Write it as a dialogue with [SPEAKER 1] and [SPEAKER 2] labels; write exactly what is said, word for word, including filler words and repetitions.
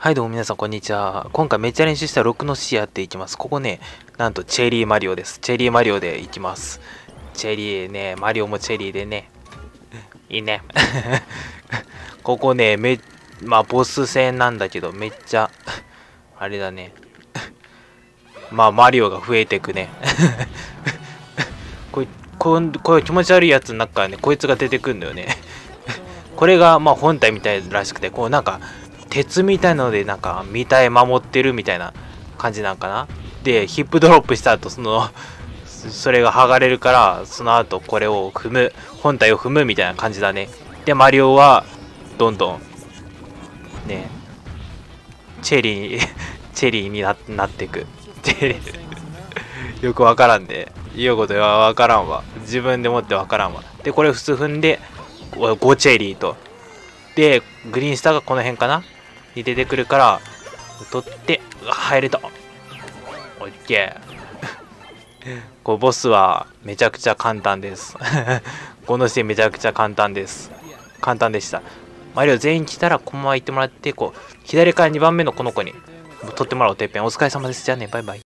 [SPEAKER 1] はいどうも皆さんこんにちは。今回めっちゃ練習したろくの C やっていきます。ここね、なんとチェリーマリオです。チェリーマリオでいきます。チェリーね、マリオもチェリーでね。いいね。ここね、め、まあボス戦なんだけど、めっちゃ、あれだね。まあマリオが増えてくね。こうこうこういう気持ち悪いやつの中からね、こいつが出てくんだよね。これがまあ本体みたいらしくて、こうなんか、鉄みたいなのでなんか見たい守ってるみたいな感じなんかな。でヒップドロップした後そのそれが剥がれるから、その後これを踏む、本体を踏むみたいな感じだね。でマリオはどんどんねチェリーチェリーに な, なっていく。チェリーよくわからんで、言うことはわからんわ。自分でもってわからんわ。でこれ普通踏んでごチェリーと、でグリーンスターがこの辺かなに出てくるから取って入れた。オッケー。こうボスはめちゃくちゃ簡単です。このシーンめちゃくちゃ簡単です。簡単でした。マリオ全員来たらこのまま行ってもらって、こう左からにばんめのこの子に取ってもらおう。てっぺんお疲れ様です。じゃあね、バイバイ。